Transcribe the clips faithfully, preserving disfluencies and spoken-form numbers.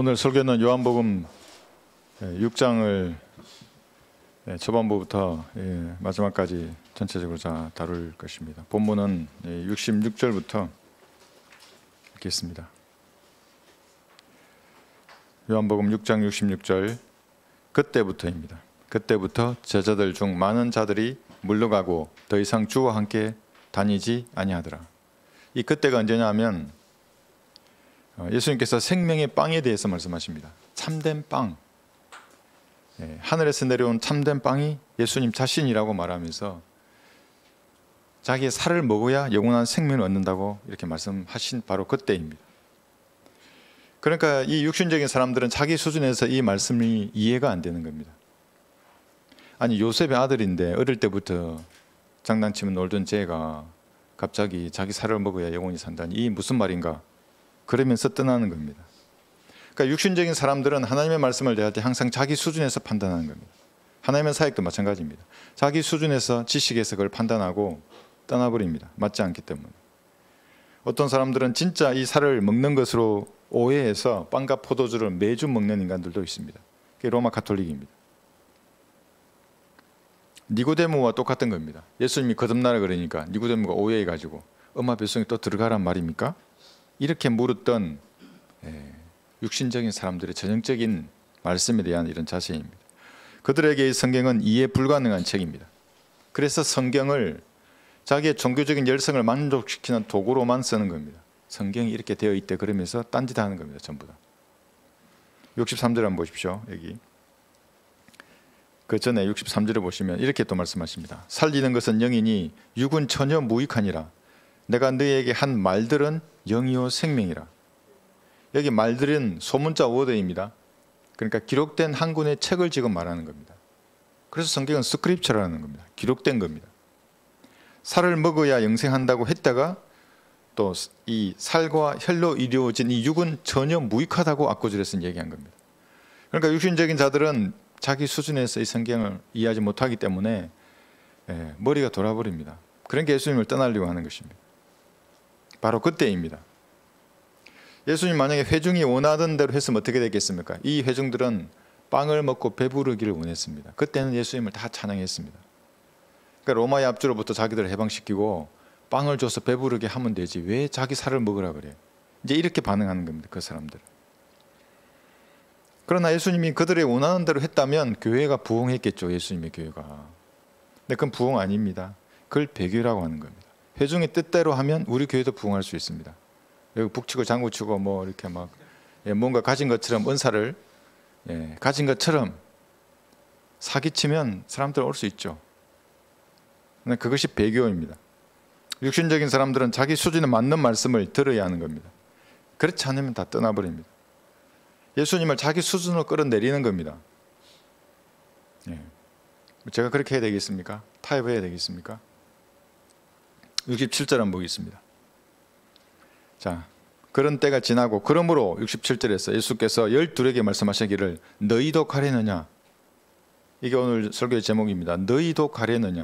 오늘 설교는 요한복음 육 장을 초반부부터 마지막까지 전체적으로 다 다룰 것입니다. 본문은 육십육 절부터 읽겠습니다. 요한복음 육 장 육십육 절, 그때부터입니다. 그때부터 제자들 중 많은 자들이 물러가고 더 이상 주와 함께 다니지 아니하더라. 이 그때가 언제냐 하면 예수님께서 생명의 빵에 대해서 말씀하십니다. 참된 빵, 하늘에서 내려온 참된 빵이 예수님 자신이라고 말하면서 자기의 살을 먹어야 영원한 생명을 얻는다고 이렇게 말씀하신 바로 그때입니다. 그러니까 이 육신적인 사람들은 자기 수준에서 이 말씀이 이해가 안 되는 겁니다. 아니, 요셉의 아들인데 어릴 때부터 장난치면 놀던 쟤가 갑자기 자기 살을 먹어야 영원히 산다니 이 무슨 말인가? 그러면서 떠나는 겁니다. 그러니까 육신적인 사람들은 하나님의 말씀을 대할 때 항상 자기 수준에서 판단하는 겁니다. 하나님의 사역도 마찬가지입니다. 자기 수준에서 지식에서 그걸 판단하고 떠나버립니다. 맞지 않기 때문에. 어떤 사람들은 진짜 이 살을 먹는 것으로 오해해서 빵과 포도주를 매주 먹는 인간들도 있습니다. 그게 로마 가톨릭입니다. 니고데모와 똑같은 겁니다. 예수님이 거듭나라 그러니까 니고데모가 오해해가지고 엄마 뱃속에 또 들어가란 말입니까? 이렇게 물었던 육신적인 사람들의 전형적인 말씀에 대한 이런 자세입니다. 그들에게 이 성경은 이해 불가능한 책입니다. 그래서 성경을 자기의 종교적인 열성을 만족시키는 도구로만 쓰는 겁니다. 성경이 이렇게 되어 있대 그러면서 딴짓하는 겁니다. 전부 다. 육십삼 절 한번 보십시오. 여기 그 전에 육십삼 절을 보시면 이렇게 또 말씀하십니다. 살리는 것은 영이니 육은 전혀 무익하니라. 내가 너희에게 한 말들은 영이요 생명이라. 여기 말들은 소문자 워드입니다. 그러니까 기록된 한 권의 책을 지금 말하는 겁니다. 그래서 성경은 스크립처라는 겁니다. 기록된 겁니다. 살을 먹어야 영생한다고 했다가 또 이 살과 혈로 이루어진 이 육은 전혀 무익하다고 앞구절에서 얘기한 겁니다. 그러니까 육신적인 자들은 자기 수준에서 이 성경을 이해하지 못하기 때문에 머리가 돌아버립니다. 그러니까 예수님을 떠나려고 하는 것입니다. 바로 그때입니다. 예수님 만약에 회중이 원하던 대로 했으면 어떻게 됐겠습니까? 이 회중들은 빵을 먹고 배부르기를 원했습니다. 그때는 예수님을 다 찬양했습니다. 그러니까 로마의 압주로부터 자기들을 해방시키고 빵을 줘서 배부르게 하면 되지 왜 자기 살을 먹으라 그래? 이제 이렇게 반응하는 겁니다. 그 사람들. 그러나 예수님이 그들의 원하는 대로 했다면 교회가 부흥했겠죠. 예수님의 교회가. 근데 그건 부흥 아닙니다. 그걸 배교라고 하는 겁니다. 회중의 뜻대로 하면 우리 교회도 부흥할 수 있습니다. 여기 북치고 장구치고 뭐 이렇게 막 뭔가 가진 것처럼 은사를 예, 가진 것처럼 사기치면 사람들 올 수 있죠. 근데 그것이 배교입니다. 육신적인 사람들은 자기 수준에 맞는 말씀을 들어야 하는 겁니다. 그렇지 않으면 다 떠나버립니다. 예수님을 자기 수준으로 끌어내리는 겁니다. 예. 제가 그렇게 해야 되겠습니까? 타협해야 되겠습니까? 육십칠 절 한번 보겠습니다. 자, 그런 때가 지나고 그러므로 육십칠 절에서 예수께서 열둘에게 말씀하시기를 너희도 가려느냐? 이게 오늘 설교의 제목입니다. 너희도 가려느냐?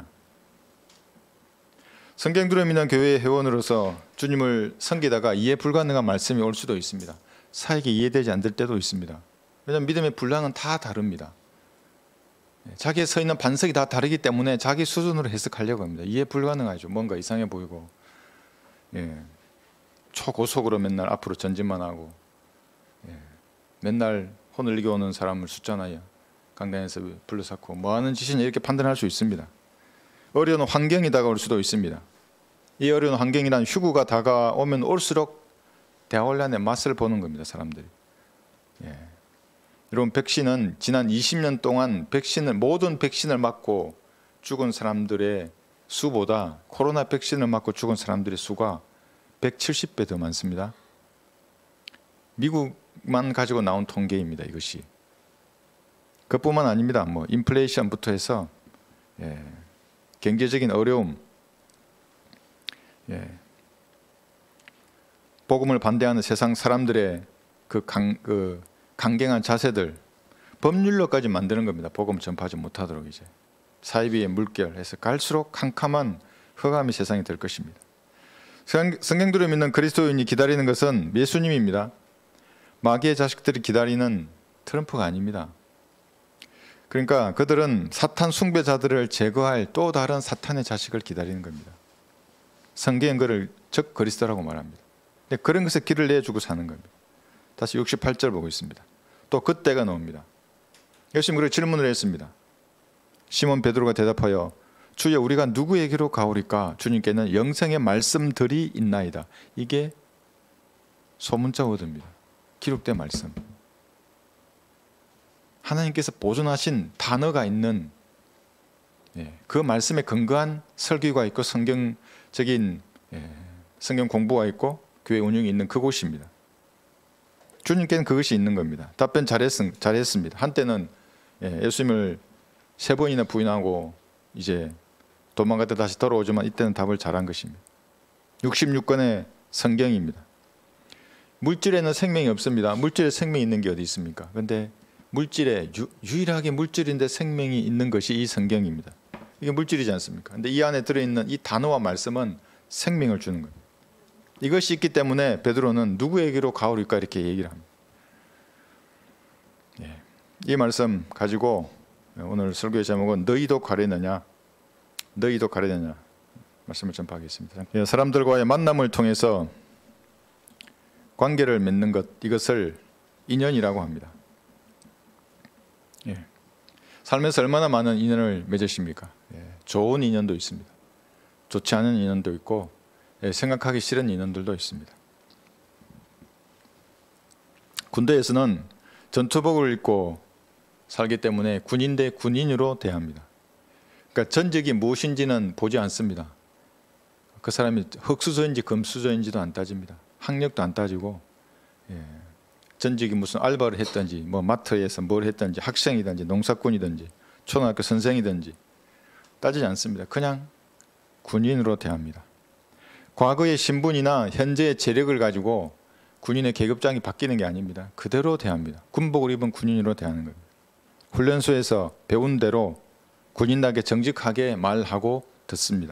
성경들을 믿는 교회의 회원으로서 주님을 섬기다가 이해 불가능한 말씀이 올 수도 있습니다. 사에게 이해되지 않을 때도 있습니다. 왜냐하면 믿음의 분량은 다 다릅니다. 자기의 서 있는 반석이 다 다르기 때문에 자기 수준으로 해석하려고 합니다. 이해 불가능하죠. 뭔가 이상해 보이고 예. 초고속으로 맨날 앞으로 전진만 하고 예. 맨날 혼을리게 오는 사람을 숫자나야 강단에서 불러잡고 뭐하는 짓이냐 이렇게 판단할 수 있습니다. 어려운 환경이 다가올 수도 있습니다. 이 어려운 환경이란 휴구가 다가오면 올수록 대화훈련의 맛을 보는 겁니다. 사람들이. 예. 여러분 백신은 지난 이십 년 동안 백신을 모든 백신을 맞고 죽은 사람들의 수보다 코로나 백신을 맞고 죽은 사람들의 수가 백칠십 배 더 많습니다. 미국만 가지고 나온 통계입니다. 이것이. 그뿐만 아닙니다. 뭐 인플레이션부터 해서 예. 경제적인 어려움, 예. 복음을 반대하는 세상 사람들의 그, 강, 그 강경한 자세들, 법률로까지 만드는 겁니다. 복음 전파하지 못하도록 이제 사이비의 물결해서 갈수록 캄캄한 흑암의 세상이 될 것입니다. 성경들을 믿는 그리스도인이 기다리는 것은 예수님입니다. 마귀의 자식들이 기다리는 트럼프가 아닙니다. 그러니까 그들은 사탄 숭배자들을 제거할 또 다른 사탄의 자식을 기다리는 겁니다. 성경은 그를 적 그리스도라고 말합니다. 그런 것에 길을 내주고 사는 겁니다. 다시 육십팔 절 보고 있습니다. 또 그때가 나옵니다. 예수님 그를 질문을 했습니다. 시몬 베드로가 대답하여 주여 우리가 누구에게로 가오리까? 주님께는 영생의 말씀들이 있나이다. 이게 소문자 워드입니다. 기록된 말씀. 하나님께서 보존하신 단어가 있는 그 말씀에 근거한 설교가 있고 성경적인 성경 공부가 있고 교회 운영이 있는 그곳입니다. 주님께는 그것이 있는 겁니다. 답변 잘했, 잘했습니다. 한때는 예수님을 세 번이나 부인하고 이제 도망갔다 다시 돌아오지만 이때는 답을 잘한 것입니다. 육십육 권의 성경입니다. 물질에는 생명이 없습니다. 물질에 생명이 있는 게 어디 있습니까? 그런데 물질에 유, 유일하게 물질인데 생명이 있는 것이 이 성경입니다. 이게 물질이지 않습니까? 그런데 이 안에 들어있는 이 단어와 말씀은 생명을 주는 겁니다. 이것이 있기 때문에 베드로는 누구에게로 가오리까 이렇게 얘기를 합니다. 예. 이 말씀 가지고 오늘 설교의 제목은 너희도 가려느냐 너희도 가려느냐 말씀을 전파하겠습니다. 예, 사람들과의 만남을 통해서 관계를 맺는 것, 이것을 인연이라고 합니다. 예. 삶에서 얼마나 많은 인연을 맺으십니까? 예. 좋은 인연도 있습니다. 좋지 않은 인연도 있고 예, 생각하기 싫은 인연들도 있습니다. 군대에서는 전투복을 입고 살기 때문에 군인 대 군인으로 대합니다. 그러니까 전적이 무엇인지는 보지 않습니다. 그 사람이 흙수저인지 금수저인지도 안 따집니다. 학력도 안 따지고 예. 전직이 무슨 알바를 했든지 뭐 마트에서 뭘 했든지 학생이든지 농사꾼이든지 초등학교 선생이든지 따지지 않습니다. 그냥 군인으로 대합니다. 과거의 신분이나 현재의 재력을 가지고 군인의 계급장이 바뀌는 게 아닙니다. 그대로 대합니다. 군복을 입은 군인으로 대하는 겁니다. 훈련소에서 배운 대로 군인답게 정직하게 말하고 듣습니다.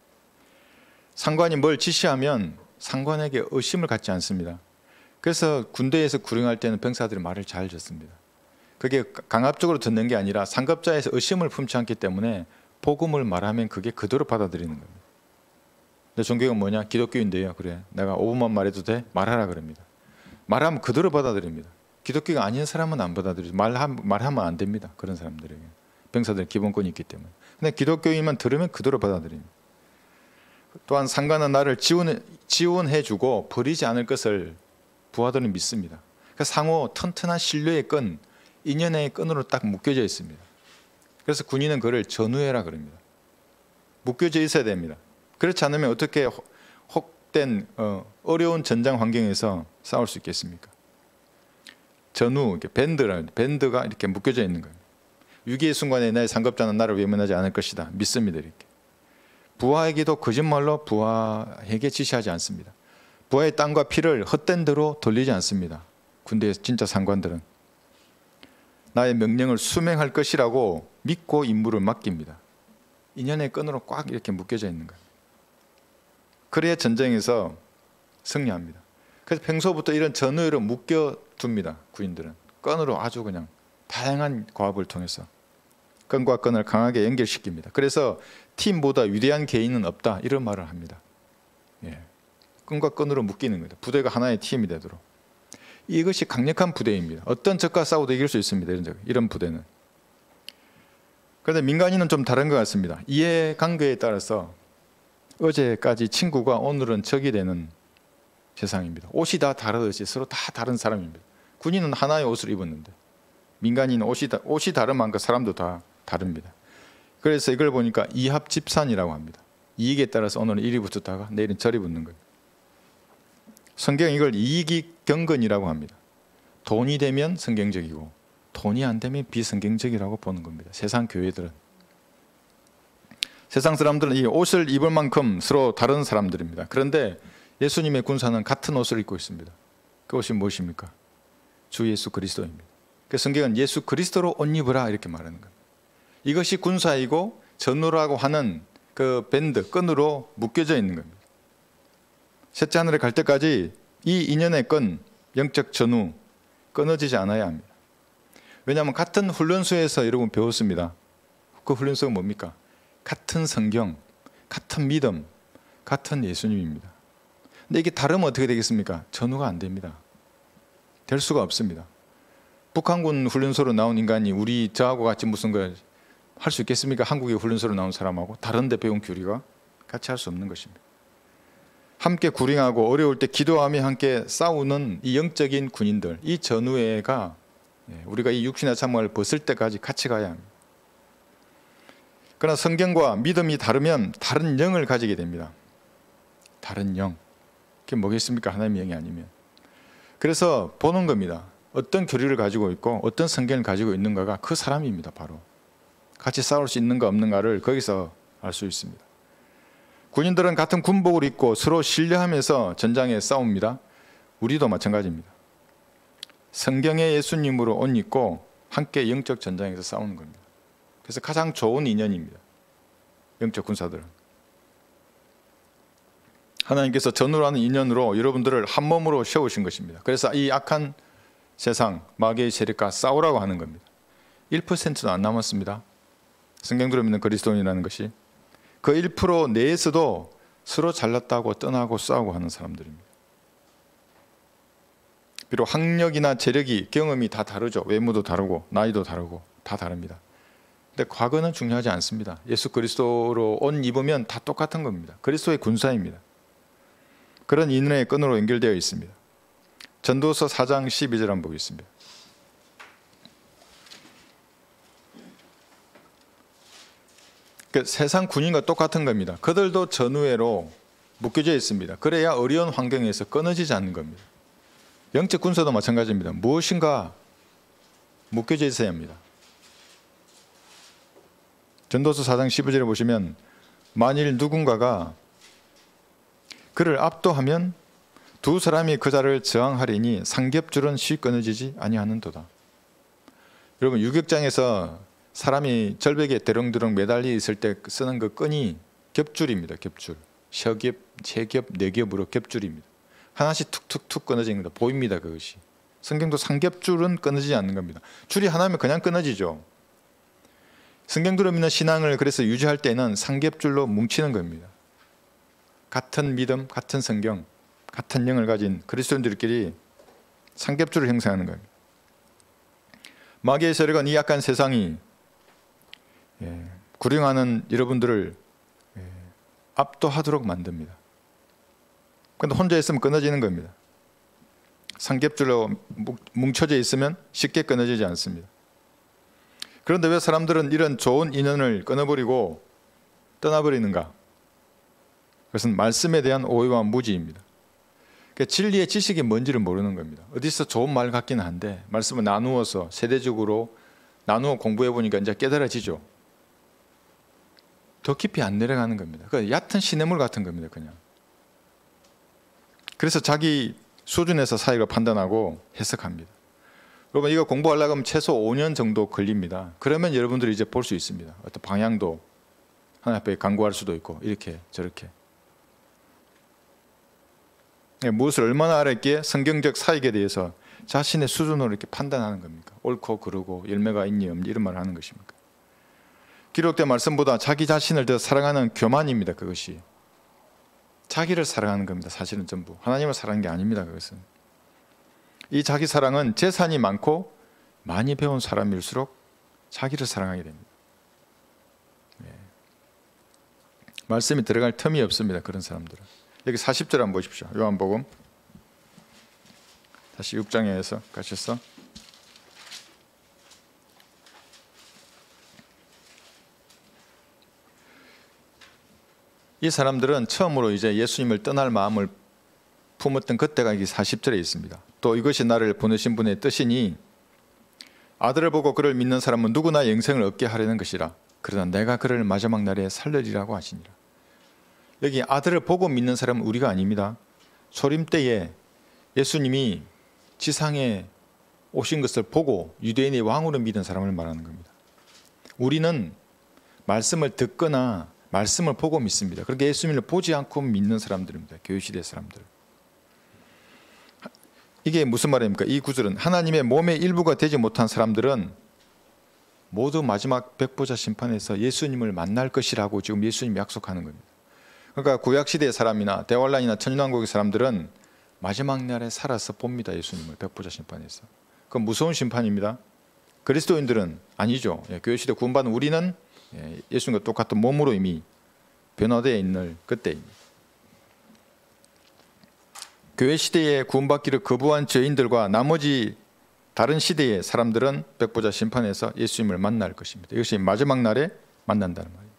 상관이 뭘 지시하면 상관에게 의심을 갖지 않습니다. 그래서 군대에서 구령할 때는 병사들이 말을 잘 듣습니다. 그게 강압적으로 듣는 게 아니라 상급자에서 의심을 품지 않기 때문에 복음을 말하면 그게 그대로 받아들이는 겁니다. 내 종교가 뭐냐? 기독교인데요. 그래, 내가 오 분만 말해도 돼? 말하라 그럽니다. 말하면 그대로 받아들입니다. 기독교가 아닌 사람은 안 받아들이죠. 말하면, 말하면 안 됩니다. 그런 사람들에게. 병사들의 기본권이 있기 때문에. 근데 기독교인만 들으면 그대로 받아들입니다. 또한 상관은 나를 지원해, 지원해주고 버리지 않을 것을 부하들은 믿습니다. 그러니까 상호 튼튼한 신뢰의 끈, 인연의 끈으로 딱 묶여져 있습니다. 그래서 군인은 그를 전우회라 그럽니다. 묶여져 있어야 됩니다. 그렇지 않으면 어떻게 혹된 어, 어려운 전장 환경에서 싸울 수 있겠습니까? 전우, 밴드라, 밴드가 이렇게 묶여져 있는 거예요. 위기의 순간에 나의 상급자는 나를 외면하지 않을 것이다. 믿습니다. 이렇게. 부하에게도 거짓말로 부하에게 지시하지 않습니다. 부하의 땀과 피를 헛된 대로 돌리지 않습니다. 군대의 진짜 상관들은 나의 명령을 수행할 것이라고 믿고 임무를 맡깁니다. 인연의 끈으로 꽉 이렇게 묶여져 있는 거예요. 그래야 전쟁에서 승리합니다. 그래서 평소부터 이런 전우회로 묶여둡니다. 군인들은 끈으로 아주 그냥 다양한 과업을 통해서 끈과 끈을 강하게 연결시킵니다. 그래서 팀보다 위대한 개인은 없다 이런 말을 합니다. 예. 끈과 끈으로 묶이는 거예요. 부대가 하나의 팀이 되도록. 이것이 강력한 부대입니다. 어떤 적과 싸워도 이길 수 있습니다. 이런, 적, 이런 부대는. 그런데 민간인은 좀 다른 것 같습니다. 이해관계에 따라서 어제까지 친구가 오늘은 적이 되는 세상입니다. 옷이 다 다르듯이 서로 다 다른 사람입니다. 군인은 하나의 옷을 입었는데 민간인은 옷이, 다, 옷이 다른 만큼 사람도 다 다릅니다. 그래서 이걸 보니까 이합집산이라고 합니다. 이익에 따라서 오늘은 일이 붙었다가 내일은 절이 붙는 거예요. 성경은 이걸 이익경건이라고 합니다. 돈이 되면 성경적이고 돈이 안 되면 비성경적이라고 보는 겁니다. 세상 교회들은. 세상 사람들은 이 옷을 입을 만큼 서로 다른 사람들입니다. 그런데 예수님의 군사는 같은 옷을 입고 있습니다. 그 옷이 무엇입니까? 주 예수 그리스도입니다. 그 성경은 예수 그리스도로 옷 입으라 이렇게 말하는 겁니다. 이것이 군사이고 전우라고 하는 그 밴드, 끈으로 묶여져 있는 겁니다. 셋째 하늘에 갈 때까지 이 인연의 끈, 영적 전우, 끊어지지 않아야 합니다. 왜냐하면 같은 훈련소에서 여러분 배웠습니다. 그 훈련소가 뭡니까? 같은 성경, 같은 믿음, 같은 예수님입니다. 근데 이게 다르면 어떻게 되겠습니까? 전후가 안 됩니다. 될 수가 없습니다. 북한군 훈련소로 나온 인간이 우리 저하고 같이 무슨 걸 할 수 있겠습니까? 한국의 훈련소로 나온 사람하고 다른 데 배운 교리가 같이 할 수 없는 것입니다. 함께 구ring하고 어려울 때 기도하며 함께 싸우는 이 영적인 군인들, 이 전우회가 우리가 이 육신의 참을 벗을 때까지 같이 가야 합니다. 그러나 성경과 믿음이 다르면 다른 영을 가지게 됩니다. 다른 영. 그게 뭐겠습니까? 하나님의 영이 아니면. 그래서 보는 겁니다. 어떤 교리를 가지고 있고 어떤 성경을 가지고 있는가가 그 사람입니다. 바로 같이 싸울 수 있는가 없는가를 거기서 알 수 있습니다. 군인들은 같은 군복을 입고 서로 신뢰하면서 전장에 싸웁니다. 우리도 마찬가지입니다. 성경의 예수님으로 옷 입고 함께 영적 전장에서 싸우는 겁니다. 그래서 가장 좋은 인연입니다. 영적 군사들은. 하나님께서 전우라는 인연으로 여러분들을 한 몸으로 세우신 것입니다. 그래서 이 악한 세상 마귀의 세력과 싸우라고 하는 겁니다. 일 퍼센트도 안 남았습니다. 성경대로 믿는 그리스도인이라는 것이 그 일 퍼센트 내에서도 서로 잘났다고 떠나고 싸우고 하는 사람들입니다. 비록 학력이나 재력이 경험이 다 다르죠. 외모도 다르고 나이도 다르고 다 다릅니다. 근데 과거는 중요하지 않습니다. 예수 그리스도로 옷 입으면 다 똑같은 겁니다. 그리스도의 군사입니다. 그런 인연의 끈으로 연결되어 있습니다. 전도서 사 장 십이 절 한번 보겠습니다. 그 세상 군인과 똑같은 겁니다. 그들도 전우회로 묶여져 있습니다. 그래야 어려운 환경에서 끊어지지 않는 겁니다. 영적 군사도 마찬가지입니다. 무엇인가 묶여져 있어야 합니다. 전도서 사 장 십이 절에 보시면 만일 누군가가 그를 압도하면 두 사람이 그 자를 저항하리니 삼겹줄은 쉽 끊어지지 아니하는도다. 여러분 유격장에서 사람이 절벽에 대롱대롱 매달려 있을 때 쓰는 그 끈이 겹줄입니다. 겹줄. 셔겹, 세겹, 네겹으로 겹줄입니다. 하나씩 툭툭툭 끊어지는 겁니다. 보입니다. 그것이. 성경도 삼겹줄은 끊어지지 않는 겁니다. 줄이 하나면 그냥 끊어지죠. 성경대로 믿는 신앙을 그래서 유지할 때는 삼겹줄로 뭉치는 겁니다. 같은 믿음, 같은 성경, 같은 영을 가진 그리스도인들끼리 삼겹줄을 형성하는 겁니다. 마귀의 세력은 이 약한 세상이 예, 구령하는 여러분들을 예, 압도하도록 만듭니다. 그런데 혼자 있으면 끊어지는 겁니다. 삼겹줄로 뭉쳐져 있으면 쉽게 끊어지지 않습니다. 그런데 왜 사람들은 이런 좋은 인연을 끊어버리고 떠나버리는가? 그것은 말씀에 대한 오해와 무지입니다. 그러니까 진리의 지식이 뭔지를 모르는 겁니다. 어디서 좋은 말 같기는 한데 말씀을 나누어서 세대적으로 나누어 공부해 보니까 이제 깨달아지죠. 더 깊이 안 내려가는 겁니다. 그러니까 얕은 시냇물 같은 겁니다. 그냥. 그래서 자기 수준에서 사역을 판단하고 해석합니다. 여러분 이거 공부하려고 하면 최소 오 년 정도 걸립니다. 그러면 여러분들이 이제 볼 수 있습니다. 어떤 방향도 하나님 앞에 간구할 수도 있고 이렇게 저렇게. 무엇을 얼마나 알았기에 성경적 사역에 대해서 자신의 수준으로 이렇게 판단하는 겁니까? 옳고 그르고 열매가 있니 없니 이런 말을 하는 것입니까? 기록된 말씀보다 자기 자신을 더 사랑하는 교만입니다. 그것이 자기를 사랑하는 겁니다. 사실은 전부 하나님을 사랑하는 게 아닙니다. 그것은 이 자기 사랑은 재산이 많고 많이 배운 사람일수록 자기를 사랑하게 됩니다. 네. 말씀이 들어갈 틈이 없습니다. 그런 사람들은. 여기 사십 절 한번 보십시오. 요한복음 다시 육 장에서 가셔서 이 사람들은 처음으로 이제 예수님을 떠날 마음을 품었던 그때가 이게 사십 절에 있습니다. 또 이것이 나를 보내신 분의 뜻이니 아들을 보고 그를 믿는 사람은 누구나 영생을 얻게 하려는 것이라. 그러나 내가 그를 마지막 날에 살리리라고 하시니라. 여기 아들을 보고 믿는 사람은 우리가 아닙니다. 소림 때에 예수님이 지상에 오신 것을 보고 유대인의 왕으로 믿은 사람을 말하는 겁니다. 우리는 말씀을 듣거나 말씀을 보고 믿습니다. 그렇게 예수님을 보지 않고 믿는 사람들입니다. 교회시대 사람들. 이게 무슨 말입니까? 이 구절은 하나님의 몸의 일부가 되지 못한 사람들은 모두 마지막 백보자 심판에서 예수님을 만날 것이라고 지금 예수님이 약속하는 겁니다. 그러니까 구약시대의 사람이나 대환란이나 천년왕국의 사람들은 마지막 날에 살아서 봅니다. 예수님을 백보자 심판에서. 그건 무서운 심판입니다. 그리스도인들은 아니죠. 예, 교회시대 구원받은 우리는 예, 예수님과 똑같은 몸으로 이미 변화되어 있는 그때입니다. 교회시대에 구원받기를 거부한 죄인들과 나머지 다른 시대의 사람들은 백보자 심판에서 예수님을 만날 것입니다. 이것이 마지막 날에 만난다는 말이에요.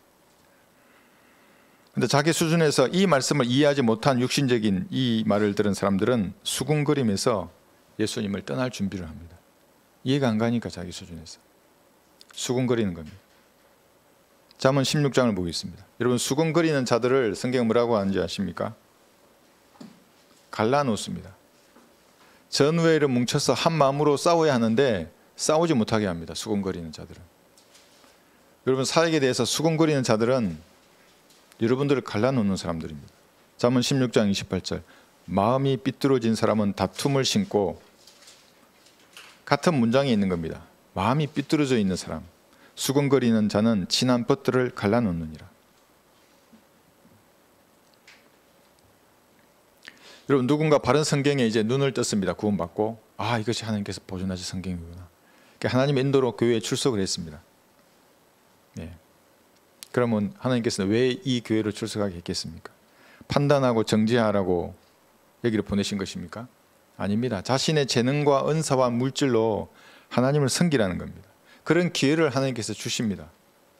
그런데 자기 수준에서 이 말씀을 이해하지 못한 육신적인 이 말을 들은 사람들은 수군거림에서 예수님을 떠날 준비를 합니다. 이해가 안 가니까 자기 수준에서 수군거리는 겁니다. 잠언 십육 장을 보겠습니다. 여러분, 수군거리는 자들을 성경에 뭐라고 하는지 아십니까? 갈라놓습니다. 전우회를 뭉쳐서 한 마음으로 싸워야 하는데 싸우지 못하게 합니다. 수군거리는 자들은. 여러분, 사역에 대해서 수군거리는 자들은 여러분들을 갈라놓는 사람들입니다. 잠언 십육 장 이십팔 절, 마음이 삐뚤어진 사람은 다툼을 심고, 같은 문장에 있는 겁니다. 마음이 삐뚤어져 있는 사람, 수군거리는 자는 진한 뻗들을 갈라놓느니라. 여러분, 누군가 바른 성경에 이제 눈을 떴습니다. 구원받고, 아, 이것이 하나님께서 보존하신 성경이구나. 그러니까 하나님의 인도로 교회에 출석을 했습니다. 네. 그러면 하나님께서는 왜 이 교회로 출석하게 했겠습니까? 판단하고 정죄하라고 여기를 보내신 것입니까? 아닙니다. 자신의 재능과 은사와 물질로 하나님을 섬기라는 겁니다. 그런 기회를 하나님께서 주십니다.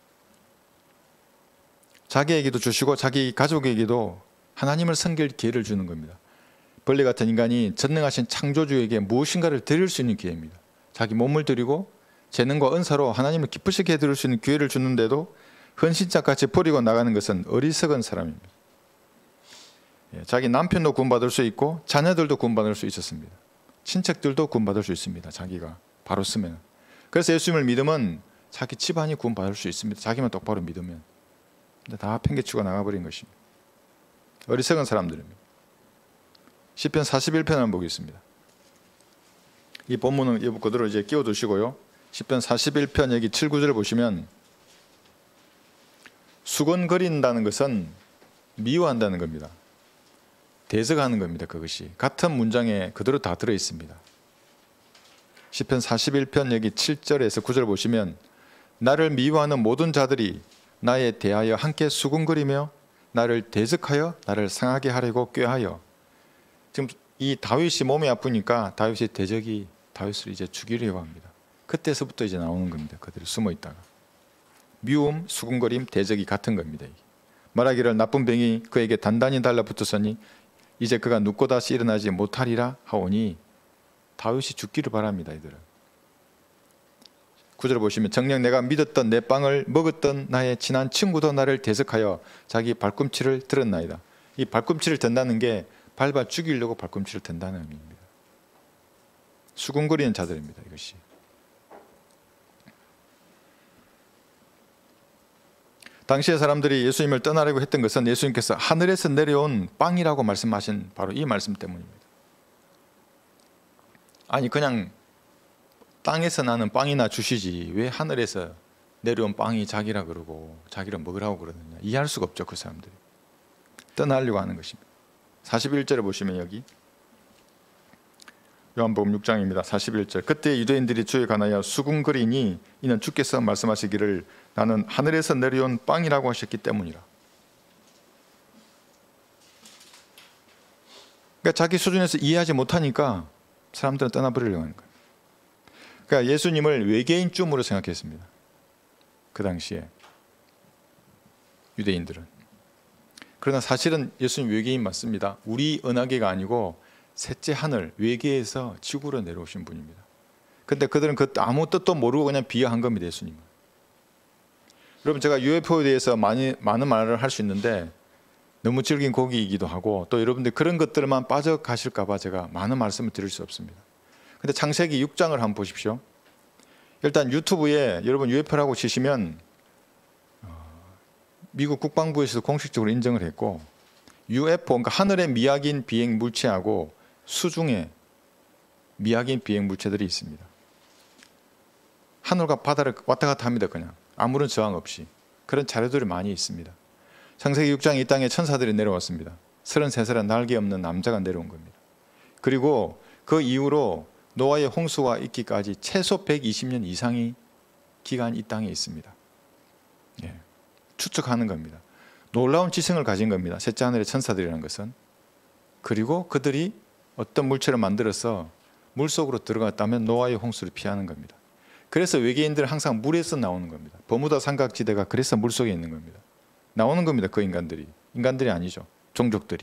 자기에게도 주시고 자기 가족에게도 하나님을 섬길 기회를 주는 겁니다. 벌레 같은 인간이 전능하신 창조주에게 무엇인가를 드릴 수 있는 기회입니다. 자기 몸을 드리고 재능과 은사로 하나님을 기쁘시게 해드릴 수 있는 기회를 주는데도 헌신짝같이 버리고 나가는 것은 어리석은 사람입니다. 자기 남편도 구원받을 수 있고 자녀들도 구원받을 수 있었습니다. 친척들도 구원받을 수 있습니다. 자기가 바로 쓰면. 그래서 예수님을 믿으면 자기 집안이 구원받을 수 있습니다. 자기만 똑바로 믿으면. 근데 다 팽개치고 나가버린 것입니다. 어리석은 사람들입니다. 시편 사십일 편 한번 보겠습니다. 이 본문은 여부 그대로 이제 끼워두시고요. 시편 사십일 편 여기 칠, 구 절 보시면 수건거린다는 것은 미워한다는 겁니다. 대적하는 겁니다. 그것이 같은 문장에 그대로 다 들어있습니다. 시편 사십일 편 여기 칠 절에서 구 절 보시면 나를 미워하는 모든 자들이 나에 대하여 함께 수군거리며 나를 대적하여 나를 상하게 하려고 꾀하여. 지금 이 다윗이 몸이 아프니까 다윗의 대적이 다윗을 이제 죽이려고 합니다. 그때서부터 이제 나오는 겁니다. 그들이 숨어 있다가. 미움, 수군거림, 대적이 같은 겁니다. 말하기를 나쁜 병이 그에게 단단히 달라붙었으니 이제 그가 눕고 다시 일어나지 못하리라 하오니 다윗이 죽기를 바랍니다. 이들은. 구 절 보시면 정녕 내가 믿었던 내 빵을 먹었던 나의 친한 친구도 나를 대적하여 자기 발꿈치를 들었나이다. 이 발꿈치를 든다는 게 밟아 죽이려고 발꿈치를 든다는 의미입니다. 수군거리는 자들입니다. 이것이. 당시의 사람들이 예수님을 떠나려고 했던 것은 예수님께서 하늘에서 내려온 빵이라고 말씀하신 바로 이 말씀 때문입니다. 아니 그냥 땅에서 나는 빵이나 주시지 왜 하늘에서 내려온 빵이 자기라 그러고 자기를 먹으라고 그러느냐. 이해할 수가 없죠. 그 사람들이. 떠나려고 하는 것입니다. 사십일 절에 보시면 여기 요한복음 육 장입니다. 사십일 절 그때 유대인들이 주에 관하여 수군거리니 이는 주께서 말씀하시기를 나는 하늘에서 내려온 빵이라고 하셨기 때문이라. 그러니까 자기 수준에서 이해하지 못하니까 사람들은 떠나버리려고 하는 거예요. 그러니까 예수님을 외계인쯤으로 생각했습니다. 그 당시에 유대인들은. 그러나 사실은 예수님 외계인 맞습니다. 우리 은하계가 아니고 셋째 하늘 외계에서 지구로 내려오신 분입니다. 근데 그들은 그 아무 뜻도 모르고 그냥 비하한 겁니다. 예수님은. 여러분 제가 유에프오에 대해서 많이, 많은 말을 할 수 있는데 너무 질긴 고기이기도 하고 또 여러분들 그런 것들만 빠져가실까 봐 제가 많은 말씀을 드릴 수 없습니다. 근데 창세기 육 장을 한번 보십시오. 일단 유튜브에 여러분 유에프오라고 치시면 미국 국방부에서도 공식적으로 인정을 했고 유에프오, 그러니까 하늘의 미학인 비행 물체하고 수중에 미확인 비행 물체들이 있습니다. 하늘과 바다를 왔다 갔다 합니다. 그냥 아무런 저항 없이. 그런 자료들이 많이 있습니다. 창세기 육 장에 이 땅에 천사들이 내려왔습니다. 서른세 살의 날개 없는 남자가 내려온 겁니다. 그리고 그 이후로 노아의 홍수와 있기까지 최소 백이십 년 이상의 기간 이 땅에 있습니다. 예, 추측하는 겁니다. 놀라운 지성을 가진 겁니다. 셋째 하늘의 천사들이라는 것은. 그리고 그들이 어떤 물체를 만들어서 물속으로 들어갔다면 노아의 홍수를 피하는 겁니다. 그래서 외계인들은 항상 물에서 나오는 겁니다. 버무다 삼각지대가 그래서 물속에 있는 겁니다. 나오는 겁니다. 그 인간들이. 인간들이 아니죠. 종족들이.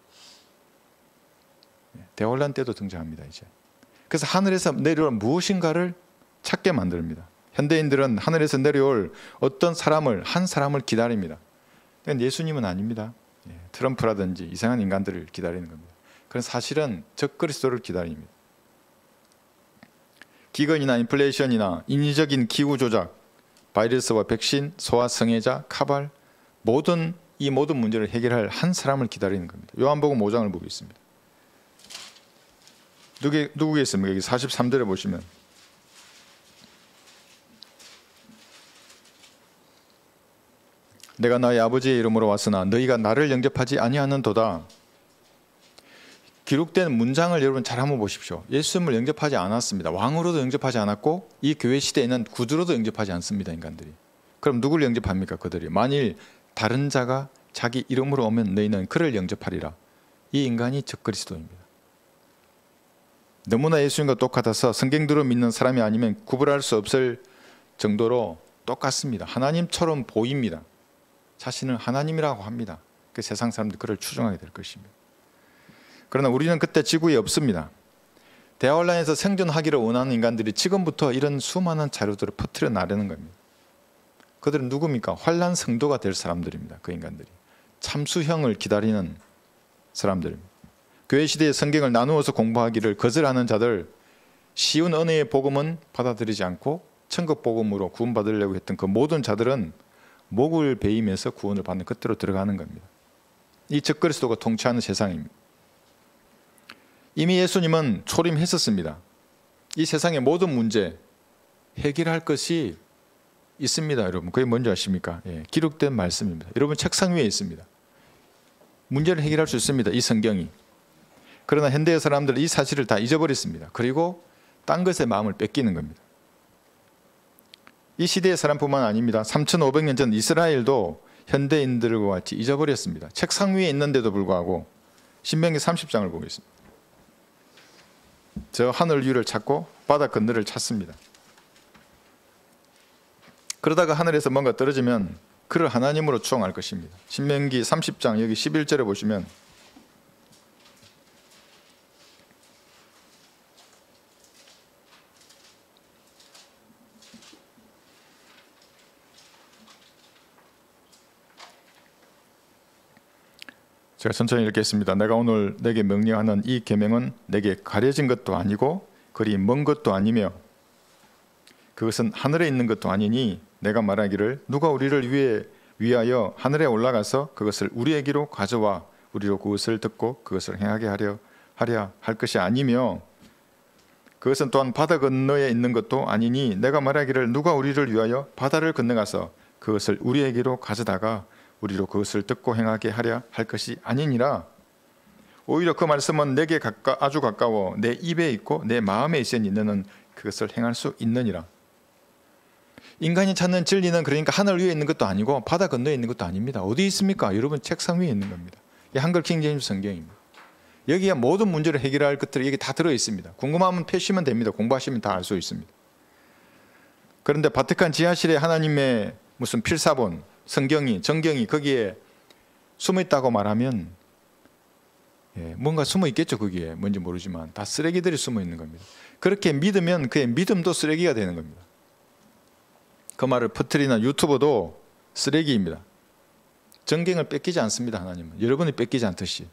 대환란 때도 등장합니다. 이제. 그래서 하늘에서 내려올 무엇인가를 찾게 만듭니다. 현대인들은 하늘에서 내려올 어떤 사람을, 한 사람을 기다립니다. 예수님은 아닙니다. 트럼프라든지 이상한 인간들을 기다리는 겁니다. 그건 사실은 적그리스도를 기다립니다. 기근이나 인플레이션이나 인위적인 기후 조작, 바이러스와 백신, 소아 성애자, 카발, 모든 이 모든 문제를 해결할 한 사람을 기다리는 겁니다. 요한복음 오 장을 보고 있습니다. 누구, 누구겠습니까? 여기 사십삼 절에 보시면 내가 나의 아버지의 이름으로 왔으나 너희가 나를 영접하지 아니하는도다. 기록된 문장을 여러분 잘 한번 보십시오. 예수님을 영접하지 않았습니다. 왕으로도 영접하지 않았고 이 교회 시대에는 구두로도 영접하지 않습니다. 인간들이. 그럼 누구를 영접합니까? 그들이. 만일 다른 자가 자기 이름으로 오면 너희는 그를 영접하리라. 이 인간이 적그리스도입니다. 너무나 예수님과 똑같아서 성경대로 믿는 사람이 아니면 구분할 수 없을 정도로 똑같습니다. 하나님처럼 보입니다. 자신을 하나님이라고 합니다. 그 세상 사람들이 그를 추종하게 될 것입니다. 그러나 우리는 그때 지구에 없습니다. 대환란에서 생존하기를 원하는 인간들이 지금부터 이런 수많은 자료들을 퍼뜨려 나르는 겁니다. 그들은 누굽니까? 환란 성도가 될 사람들입니다. 그 인간들이. 참수형을 기다리는 사람들입니다. 교회 시대의 성경을 나누어서 공부하기를 거절하는 자들, 쉬운 은혜의 복음은 받아들이지 않고 천국 복음으로 구원받으려고 했던 그 모든 자들은 목을 베이면서 구원을 받는 끝으로 들어가는 겁니다. 이 적그리스도가 통치하는 세상입니다. 이미 예수님은 초림했었습니다. 이 세상의 모든 문제 해결할 것이 있습니다. 여러분 그게 뭔지 아십니까? 예, 기록된 말씀입니다. 여러분 책상 위에 있습니다. 문제를 해결할 수 있습니다. 이 성경이. 그러나 현대의 사람들은 이 사실을 다 잊어버렸습니다. 그리고 딴 것에 마음을 뺏기는 겁니다. 이 시대의 사람뿐만 아닙니다. 삼천오백 년 전 이스라엘도 현대인들과 같이 잊어버렸습니다. 책상 위에 있는데도 불구하고 신명기 삼십 장을 보겠습니다. 저 하늘 위를 찾고 바다 건너를 찾습니다. 그러다가 하늘에서 뭔가 떨어지면 그를 하나님으로 추앙할 것입니다. 신명기 삼십 장 여기 십일 절에 보시면 제가 천천히 읽겠습니다. 내가 오늘 내게 명령하는 이 계명은 내게 가려진 것도 아니고 그리 먼 것도 아니며 그것은 하늘에 있는 것도 아니니 내가 말하기를 누가 우리를 위해 위하여 하늘에 올라가서 그것을 우리에게로 가져와 우리로 그것을 듣고 그것을 행하게 하려 하랴 할 것이 아니며 그것은 또한 바다 건너에 있는 것도 아니니 내가 말하기를 누가 우리를 위하여 바다를 건너가서 그것을 우리에게로 가져다가 우리로 그것을 듣고 행하게 하랴 할 것이 아니니라. 오히려 그 말씀은 내게 가까, 아주 가까워 내 입에 있고 내 마음에 있으니 너는 그것을 행할 수 있느니라. 인간이 찾는 진리는 그러니까 하늘 위에 있는 것도 아니고 바다 건너에 있는 것도 아닙니다. 어디 있습니까? 여러분 책상 위에 있는 겁니다. 이 한글 킹제임스 성경입니다. 여기에 모든 문제를 해결할 것들이 여기 다 들어 있습니다. 궁금하면 펴시면 됩니다. 공부하시면 다 알 수 있습니다. 그런데 바티칸 지하실에 하나님의 무슨 필사본, 성경이, 정경이 거기에 숨어 있다고 말하면 예, 뭔가 숨어 있겠죠. 거기에 뭔지 모르지만 다 쓰레기들이 숨어 있는 겁니다. 그렇게 믿으면 그의 믿음도 쓰레기가 되는 겁니다. 그 말을 퍼뜨리는 유튜버도 쓰레기입니다. 정경을 뺏기지 않습니다. 하나님은 여러분이 뺏기지 않듯이.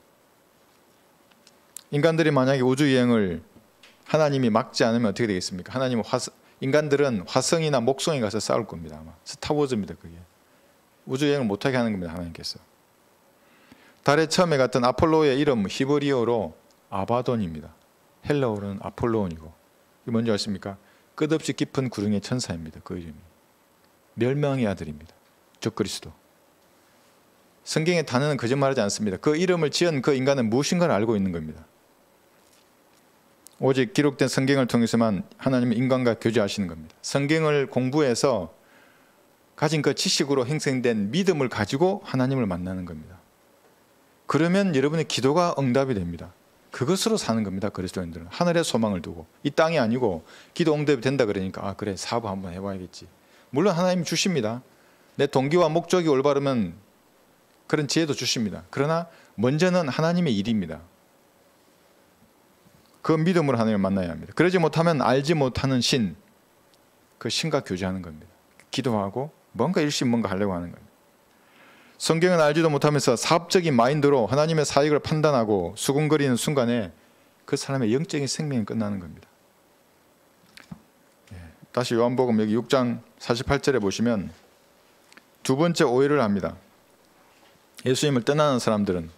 인간들이 만약에 우주여행을 하나님이 막지 않으면 어떻게 되겠습니까? 하나님은 화성, 인간들은 화성이나 목성에 가서 싸울 겁니다. 아마 스타워즈입니다. 그게 우주여행을 못하게 하는 겁니다. 하나님께서. 달에 처음에 갔던 아폴로의 이름 히브리어로 아바돈입니다. 헬라어로는 아폴로온이고, 이게 뭔지 아십니까? 끝없이 깊은 구름의 천사입니다. 그 이름이 멸망의 아들입니다. 적그리스도. 성경의 단어는 거짓말하지 않습니다. 그 이름을 지은 그 인간은 무엇인가를 알고 있는 겁니다. 오직 기록된 성경을 통해서만 하나님은 인간과 교제하시는 겁니다. 성경을 공부해서 가진 그 지식으로 형성된 믿음을 가지고 하나님을 만나는 겁니다. 그러면 여러분의 기도가 응답이 됩니다. 그것으로 사는 겁니다. 그리스도인들은 하늘에 소망을 두고, 이 땅이 아니고 기도 응답이 된다 그러니까 아 그래 사업 한번 해봐야겠지. 물론 하나님이 주십니다. 내 동기와 목적이 올바르면 그런 지혜도 주십니다. 그러나 먼저는 하나님의 일입니다. 그 믿음으로 하나님을 만나야 합니다. 그러지 못하면 알지 못하는 신, 그 신과 교제하는 겁니다. 기도하고 뭔가 열심히 뭔가 하려고 하는 겁니다. 성경은 알지도 못하면서 사업적인 마인드로 하나님의 사역을 판단하고 수군거리는 순간에 그 사람의 영적인 생명이 끝나는 겁니다. 다시 요한복음 여기 육 장 사십팔 절에 보시면 두 번째 오해를 합니다. 예수님을 떠나는 사람들은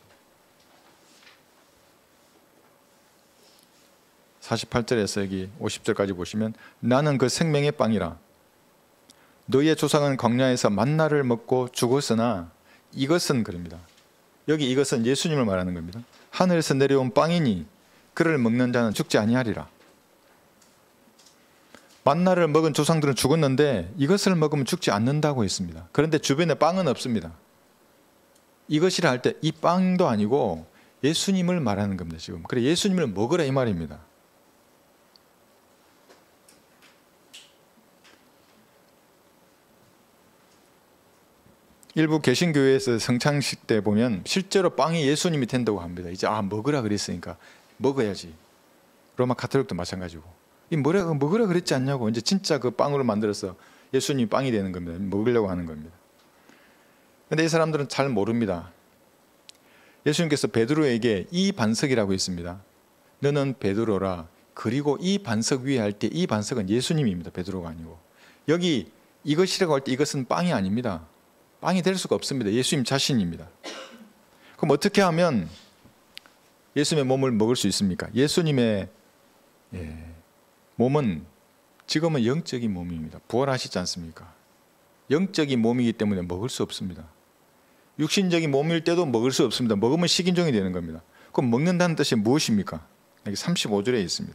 사십팔 절에서 여기 오십 절까지 보시면 나는 그 생명의 빵이라. 너희의 조상은 광야에서 만나를 먹고 죽었으나 이것은 그럽니다. 여기 이것은 예수님을 말하는 겁니다. 하늘에서 내려온 빵이니 그를 먹는 자는 죽지 아니하리라. 만나를 먹은 조상들은 죽었는데 이것을 먹으면 죽지 않는다고 했습니다. 그런데 주변에 빵은 없습니다. 이것이라 할 때 이 빵도 아니고 예수님을 말하는 겁니다. 지금 그래 예수님을 먹으라 이 말입니다. 일부 개신교회에서 성찬식 때 보면 실제로 빵이 예수님이 된다고 합니다. 이제 아 먹으라 그랬으니까 먹어야지. 로마 가톨릭도 마찬가지고 이 뭐라 먹으라 그랬지 않냐고 이제 진짜 그 빵으로 만들어서 예수님이 빵이 되는 겁니다. 먹으려고 하는 겁니다. 그런데 이 사람들은 잘 모릅니다. 예수님께서 베드로에게 이 반석이라고 했습니다. 너는 베드로라. 그리고 이 반석 위에 할 때 이 반석은 예수님입니다. 베드로가 아니고. 여기 이것이라고 할 때 이것은 빵이 아닙니다. 빵이 될 수가 없습니다. 예수님 자신입니다. 그럼 어떻게 하면 예수님의 몸을 먹을 수 있습니까? 예수님의 예, 몸은 지금은 영적인 몸입니다. 부활하시지 않습니까? 영적인 몸이기 때문에 먹을 수 없습니다. 육신적인 몸일 때도 먹을 수 없습니다. 먹으면 식인종이 되는 겁니다. 그럼 먹는다는 뜻이 무엇입니까? 여기 삼십오 절에 있습니다.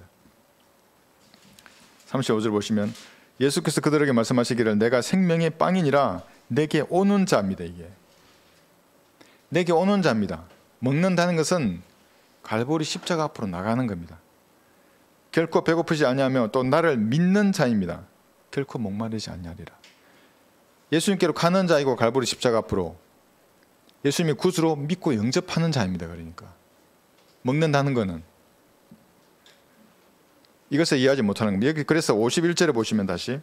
삼십오 절 보시면 예수께서 그들에게 말씀하시기를 내가 생명의 빵이니라. 내게 오는 자입니다. 이게 내게 오는 자입니다. 먹는다는 것은 갈보리 십자가 앞으로 나가는 겁니다. 결코 배고프지 아니하며 또 나를 믿는 자입니다. 결코 목마르지 아니하리라. 예수님께로 가는 자이고 갈보리 십자가 앞으로 예수님이 구주로 믿고 영접하는 자입니다. 그러니까 먹는다는 것은 이것을 이해하지 못하는 겁니다. 여기 그래서 오십일 절에 보시면 다시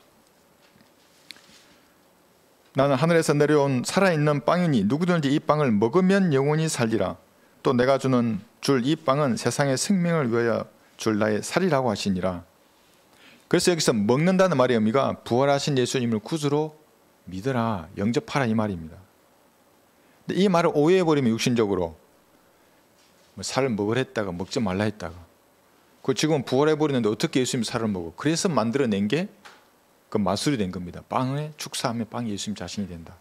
나는 하늘에서 내려온 살아있는 빵이니 누구든지 이 빵을 먹으면 영원히 살리라. 또 내가 주는 줄 이 빵은 세상의 생명을 위하여 줄 나의 살이라고 하시니라. 그래서 여기서 먹는다는 말의 의미가 부활하신 예수님을 구주로 믿으라, 영접하라 이 말입니다. 근데 이 말을 오해해버리면 육신적으로 뭐 살을 먹으랬다가 먹지 말라 했다가 그 지금 부활해버리는데 어떻게 예수님 살을 먹어? 그래서 만들어낸 게 그 마술이 된 겁니다. 빵에 축사하면 빵이 예수님 자신이 된다.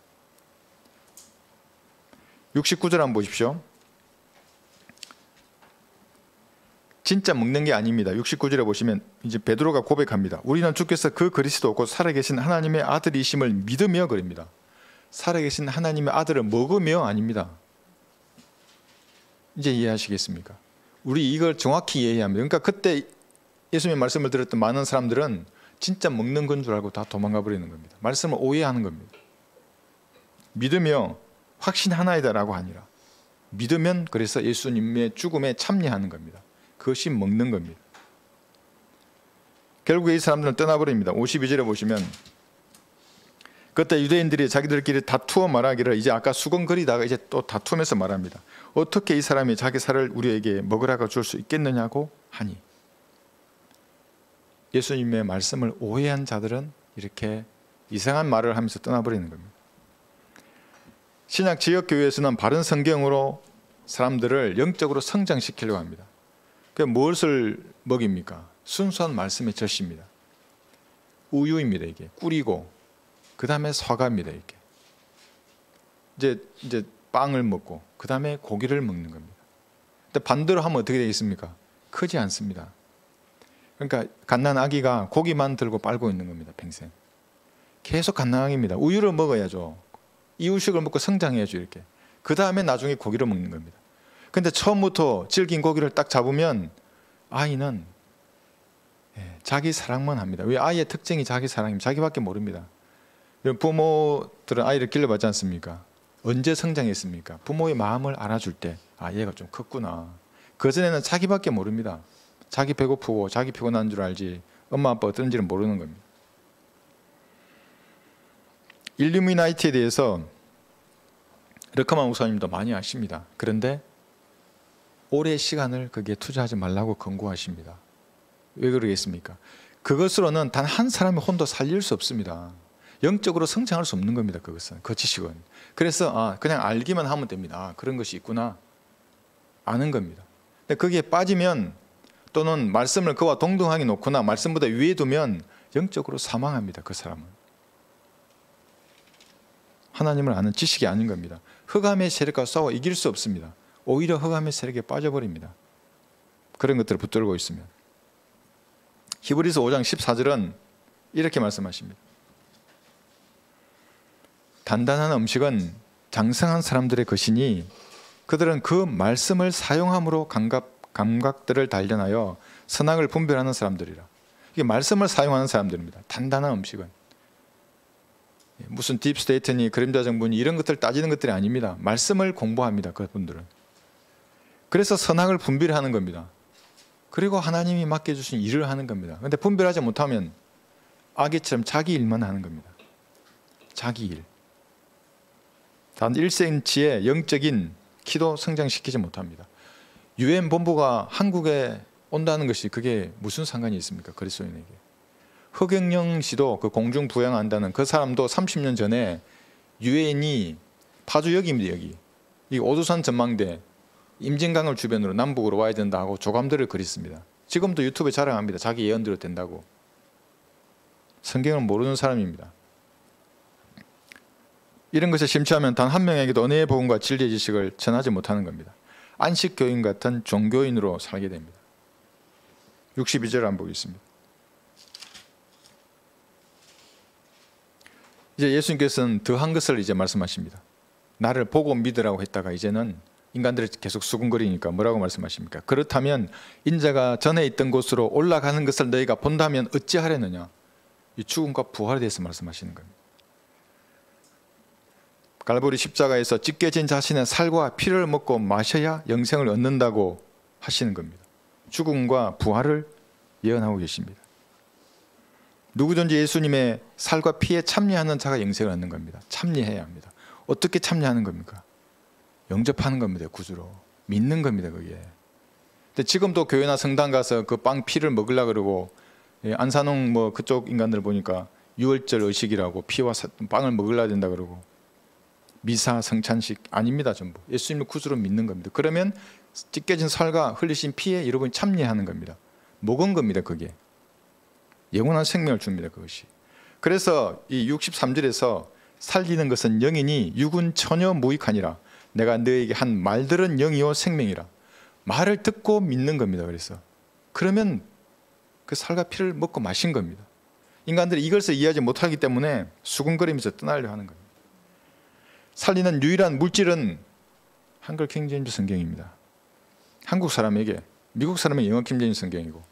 육십구 절 한번 보십시오. 진짜 먹는 게 아닙니다. 육십구 절에 보시면 이제 베드로가 고백합니다. 우리는 주께서 그 그리스도 곧 살아계신 하나님의 아들이심을 믿으며 그럽니다. 살아계신 하나님의 아들을 먹으며 아닙니다. 이제 이해하시겠습니까? 우리 이걸 정확히 이해해야 합니다. 그러니까 그때 예수님의 말씀을 들었던 많은 사람들은 진짜 먹는 건 줄 알고 다 도망가 버리는 겁니다. 말씀을 오해하는 겁니다. 믿으며 확신하나이다라고 아니라 믿으면 그래서 예수님의 죽음에 참여하는 겁니다. 그것이 먹는 겁니다. 결국에 이 사람들은 떠나버립니다. 오십이 절에 보시면 그때 유대인들이 자기들끼리 다투어 말하기를 이제 아까 수건거리다가 이제 또 다투면서 말합니다. 어떻게 이 사람이 자기 살을 우리에게 먹으라고 줄 수 있겠느냐고 하니 예수님의 말씀을 오해한 자들은 이렇게 이상한 말을 하면서 떠나버리는 겁니다. 신약 지역교회에서는 바른 성경으로 사람들을 영적으로 성장시키려고 합니다. 그 무엇을 먹입니까? 순수한 말씀의 젖입니다. 우유입니다. 이게 꿀이고 그 다음에 사과입니다. 이게 이제 이제 빵을 먹고 그 다음에 고기를 먹는 겁니다. 근데 반대로 하면 어떻게 되겠습니까? 크지 않습니다. 그러니까 갓난 아기가 고기만 들고 빨고 있는 겁니다. 평생 계속 갓난아기입니다. 우유를 먹어야죠. 이유식을 먹고 성장해야죠. 이렇게 그 다음에 나중에 고기를 먹는 겁니다. 근데 처음부터 질긴 고기를 딱 잡으면 아이는 자기 사랑만 합니다. 왜? 아이의 특징이 자기 사랑입니다. 자기밖에 모릅니다. 부모들은 아이를 길러봤지 않습니까? 언제 성장했습니까? 부모의 마음을 알아줄 때 아, 얘가 좀 컸구나. 그전에는 자기밖에 모릅니다. 자기 배고프고 자기 피곤한 줄 알지 엄마 아빠 어떤지는 모르는 겁니다. 일루미나이트에 대해서 르커만 목사님도 많이 아십니다. 그런데 오래 시간을 거기에 투자하지 말라고 권고하십니다. 왜 그러겠습니까? 그것으로는 단 한 사람의 혼도 살릴 수 없습니다. 영적으로 성장할 수 없는 겁니다. 그것은, 그 지식은. 그래서 아, 그냥 알기만 하면 됩니다. 아, 그런 것이 있구나 아는 겁니다. 근데 거기에 빠지면 또는 말씀을 그와 동등하게 놓거나 말씀보다 위에 두면 영적으로 사망합니다. 그 사람은 하나님을 아는 지식이 아닌 겁니다. 흑암의 세력과 싸워 이길 수 없습니다. 오히려 흑암의 세력에 빠져버립니다. 그런 것들을 붙들고 있으면. 히브리서 오 장 십사 절은 이렇게 말씀하십니다. 단단한 음식은 장성한 사람들의 것이니 그들은 그 말씀을 사용함으로 감각, 감각들을 단련하여 선악을 분별하는 사람들이라. 이게 말씀을 사용하는 사람들입니다. 단단한 음식은 무슨 딥스테이트니 그림자 정부니 이런 것들 따지는 것들이 아닙니다. 말씀을 공부합니다. 그분들은. 그래서 선악을 분별하는 겁니다. 그리고 하나님이 맡겨주신 일을 하는 겁니다. 그런데 분별하지 못하면 아기처럼 자기 일만 하는 겁니다. 자기 일. 단 일 센티미터의 영적인 키도 성장시키지 못합니다. 유엔 본부가 한국에 온다는 것이 그게 무슨 상관이 있습니까? 그리스도인에게. 허경영 씨도 그 공중 부양한다는 그 사람도 삼십 년 전에 유엔이 파주 여기입니다. 여기. 이 오두산 전망대 임진강을 주변으로 남북으로 와야 된다 하고 조감들을 그렸습니다. 지금도 유튜브에 자랑합니다. 자기 예언대로 된다고. 성경을 모르는 사람입니다. 이런 것에 심취하면 단 한 명에게도 은혜의 복음과 진리의 지식을 전하지 못하는 겁니다. 안식교인 같은 종교인으로 살게 됩니다. 육십이 절 한번 보겠습니다. 이제 예수님께서는 더한 것을 이제 말씀하십니다. 나를 보고 믿으라고 했다가 이제는 인간들이 계속 수군거리니까 뭐라고 말씀하십니까? 그렇다면 인자가 전에 있던 곳으로 올라가는 것을 너희가 본다면 어찌하려느냐? 이 죽음과 부활에 대해서 말씀하시는 겁니다. 갈보리 십자가에서 찢겨진 자신의 살과 피를 먹고 마셔야 영생을 얻는다고 하시는 겁니다. 죽음과 부활을 예언하고 계십니다. 누구든지 예수님의 살과 피에 참여하는 자가 영생을 얻는 겁니다. 참여해야 합니다. 어떻게 참여하는 겁니까? 영접하는 겁니다. 구주로. 믿는 겁니다. 그게. 근데 지금도 교회나 성당 가서 그 빵 피를 먹으려고 그러고 안산홍 뭐 그쪽 인간들 보니까 유월절 의식이라고 피와 빵을 먹으려야 된다 그러고 미사 성찬식 아닙니다. 전부 예수님을 구주로 믿는 겁니다. 그러면 찢겨진 살과 흘리신 피에 여러분이 참여하는 겁니다. 먹은 겁니다. 그게 영원한 생명을 줍니다. 그것이. 그래서 이 육십삼 절에서 살리는 것은 영이니 육은 전혀 무익하니라. 내가 너에게 한 말들은 영이요 생명이라. 말을 듣고 믿는 겁니다. 그래서 그러면 그 살과 피를 먹고 마신 겁니다. 인간들이 이것을 이해하지 못하기 때문에 수군거리면서 떠나려 하는 겁니다. 살리는 유일한 물질은 한글 킹제임스 성경입니다. 한국 사람에게, 미국 사람에게 영어 킹제임스 성경이고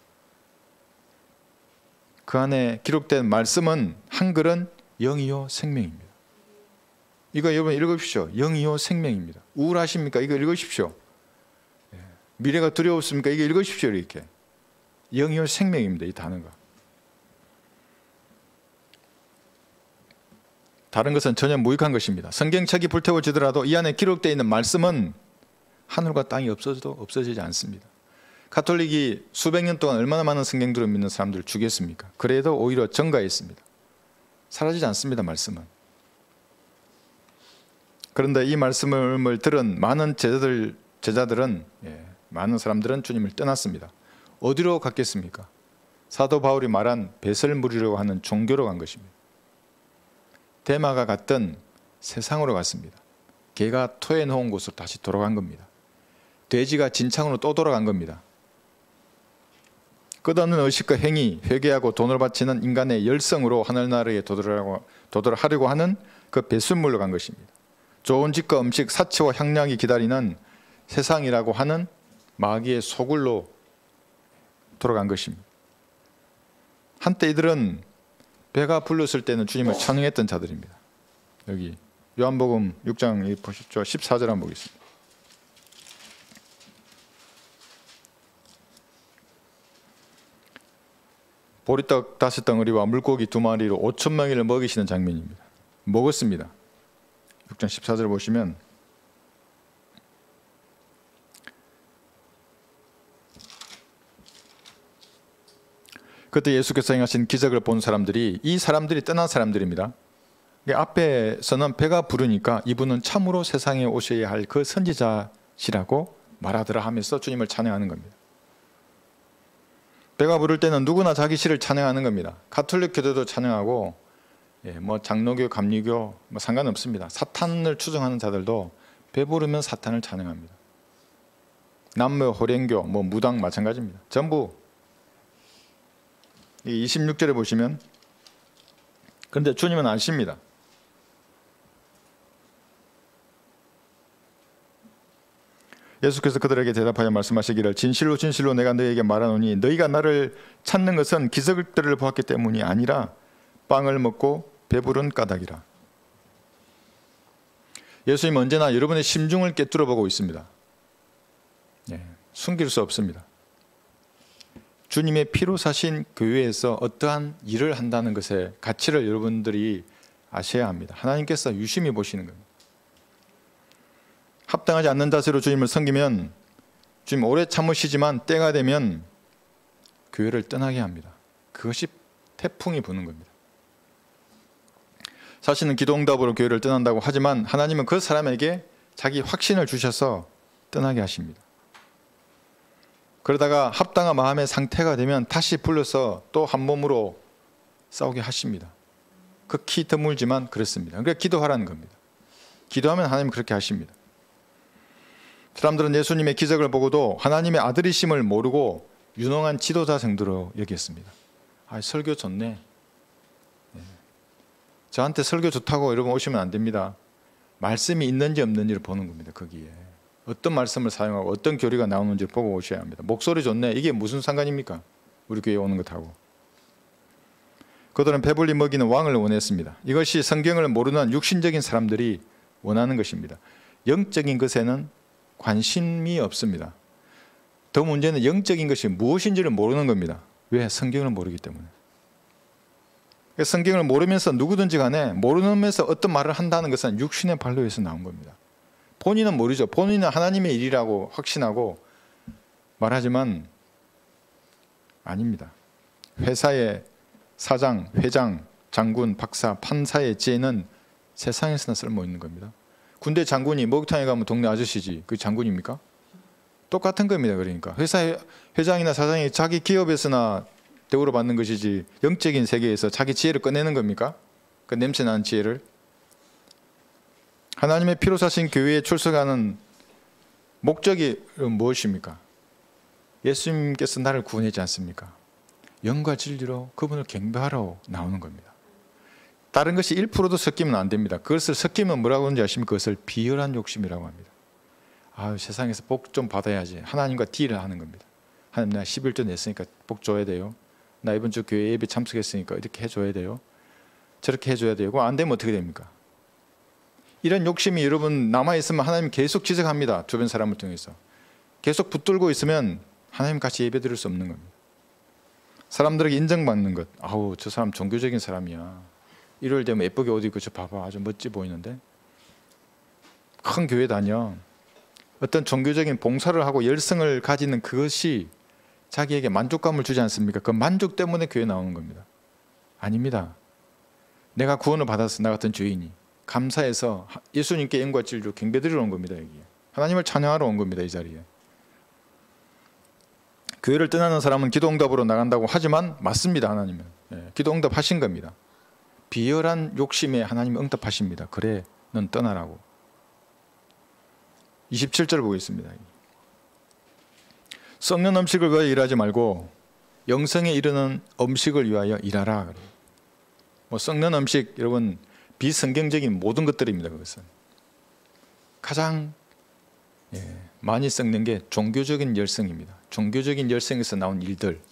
그 안에 기록된 말씀은 한글은 영이요 생명입니다. 이거 여러분 읽으십시오. 영이요 생명입니다. 우울하십니까? 이거 읽으십시오. 미래가 두려웠습니까? 이거 읽으십시오. 이렇게 영이요 생명입니다. 이 단어가. 다른 것은 전혀 무익한 것입니다. 성경책이 불태워지더라도 이 안에 기록되어 있는 말씀은 하늘과 땅이 없어져도 없어지지 않습니다. 가톨릭이 수백 년 동안 얼마나 많은 성경들을 믿는 사람들을 죽였습니까? 그래도 오히려 증가했습니다. 사라지지 않습니다. 말씀은. 그런데 이 말씀을 들은 많은 제자들, 제자들은 예, 많은 사람들은 주님을 떠났습니다. 어디로 갔겠습니까? 사도 바울이 말한 뱃을 물으려고 하는 종교로 간 것입니다. 데마가 갔던 세상으로 갔습니다. 개가 토해 놓은 곳으로 다시 돌아간 겁니다. 돼지가 진창으로 또 돌아간 겁니다. 끝없는 의식과 행위, 회개하고 돈을 바치는 인간의 열성으로 하늘나라에 도달하려고, 도달하려고 하는 그 배순물로 간 것입니다. 좋은 집과 음식, 사치와 향락이 기다리는 세상이라고 하는 마귀의 소굴로 돌아간 것입니다. 한때 이들은 배가 불렀을 때는 주님을 찬양했던 자들입니다. 여기 요한복음 육 장 보십시오. 십사 절 한번 보겠습니다. 보리떡 다섯 덩어리와 물고기 두 마리로 오천 명을 먹이시는 장면입니다. 먹었습니다. 육 장 십사 절 보시면 그때 예수께서 행하신 기적을 본 사람들이 이 사람들이 떠난 사람들입니다. 앞에서는 배가 부르니까 이분은 참으로 세상에 오셔야 할 그 선지자시라고 말하더라 하면서 주님을 찬양하는 겁니다. 배가 부를 때는 누구나 자기 씨를 찬양하는 겁니다. 가톨릭 교도도 찬양하고 예, 뭐 장로교, 감리교 뭐 상관없습니다. 사탄을 추종하는 자들도 배 부르면 사탄을 찬양합니다. 남묘, 호랭교, 뭐 무당 마찬가지입니다. 전부 이십육 절에 보시면 그런데 주님은 아십니다. 예수께서 그들에게 대답하여 말씀하시기를 진실로 진실로 내가 너희에게 말하노니 너희가 나를 찾는 것은 기적들을 보았기 때문이 아니라 빵을 먹고 배부른 까닭이라. 예수님은 언제나 여러분의 심중을 꿰뚫어 보고 있습니다. 예, 숨길 수 없습니다. 주님의 피로 사신 교회에서 어떠한 일을 한다는 것의 가치를 여러분들이 아셔야 합니다. 하나님께서 유심히 보시는 겁니다. 합당하지 않는 자세로 주님을 섬기면 주님 오래 참으시지만 때가 되면 교회를 떠나게 합니다. 그것이 태풍이 부는 겁니다. 사실은 기도응답으로 교회를 떠난다고 하지만 하나님은 그 사람에게 자기 확신을 주셔서 떠나게 하십니다. 그러다가 합당한 마음의 상태가 되면 다시 불러서 또 한 몸으로 싸우게 하십니다. 극히 드물지만 그렇습니다. 그러니까 기도하라는 겁니다. 기도하면 하나님은 그렇게 하십니다. 사람들은 예수님의 기적을 보고도 하나님의 아들이심을 모르고 유능한 지도자 정도로 여겼습니다. 아, 설교 좋네. 네. 저한테 설교 좋다고 여러분 오시면 안 됩니다. 말씀이 있는지 없는지를 보는 겁니다. 거기에 어떤 말씀을 사용하고 어떤 교리가 나오는지를 보고 오셔야 합니다. 목소리 좋네. 이게 무슨 상관입니까? 우리 교회에 오는 것하고. 그들은 배불리 먹이는 왕을 원했습니다. 이것이 성경을 모르는 육신적인 사람들이 원하는 것입니다. 영적인 것에는 관심이 없습니다. 더 문제는 영적인 것이 무엇인지를 모르는 겁니다. 왜? 성경을 모르기 때문에. 성경을 모르면서 누구든지 간에 모르면서 어떤 말을 한다는 것은 육신의 발로에서 나온 겁니다. 본인은 모르죠. 본인은 하나님의 일이라고 확신하고 말하지만 아닙니다. 회사의 사장, 회장, 장군, 박사, 판사의 지혜는 세상에서나 쓸모있는 겁니다. 군대 장군이 목욕탕에 가면 동네 아저씨지 그게 장군입니까? 똑같은 겁니다. 그러니까 회사 회장이나 사장이 자기 기업에서나 대우를 받는 것이지 영적인 세계에서 자기 지혜를 꺼내는 겁니까? 그 냄새나는 지혜를. 하나님의 피로 사신 교회에 출석하는 목적이 무엇입니까? 예수님께서 나를 구원하지 않습니까? 영과 진리로 그분을 경배하러 나오는 겁니다. 다른 것이 일 퍼센트도 섞이면 안 됩니다. 그것을 섞이면 뭐라고 하는지 아십니까? 그것을 비열한 욕심이라고 합니다. 아, 세상에서 복 좀 받아야지. 하나님과 딜을 하는 겁니다. 하나님, 나 십일조 냈으니까 복 줘야 돼요. 나 이번 주 교회 예배 참석했으니까 이렇게 해줘야 돼요. 저렇게 해줘야 되고 안 되면 어떻게 됩니까? 이런 욕심이 여러분 남아있으면 하나님 계속 지적합니다. 주변 사람을 통해서. 계속 붙들고 있으면 하나님 같이 예배 드릴 수 없는 겁니다. 사람들에게 인정받는 것. 아우, 저 사람 종교적인 사람이야. 일요일 되면 예쁘게 옷 입고 저 봐봐 아주 멋지 보이는데 큰 교회 다녀. 어떤 종교적인 봉사를 하고 열성을 가지는 그것이 자기에게 만족감을 주지 않습니까? 그 만족 때문에 교회 나오는 겁니다. 아닙니다. 내가 구원을 받았어. 나 같은 죄인이 감사해서 예수님께 영과 진리로 경배드리러 온 겁니다. 여기 하나님을 찬양하러 온 겁니다. 이 자리에. 교회를 떠나는 사람은 기도응답으로 나간다고 하지만 맞습니다. 하나님은 예, 기도응답 하신 겁니다. 비열한 욕심에 하나님이 응답하십니다. 그래 넌 떠나라고. 이십칠 절 보겠습니다. 썩는 음식을 위하여 일하지 말고 영생에 이르는 음식을 위하여 일하라. 뭐 썩는 음식, 여러분 비성경적인 모든 것들입니다. 그것은 가장 예, 많이 썩는 게 종교적인 열성입니다. 종교적인 열성에서 나온 일들.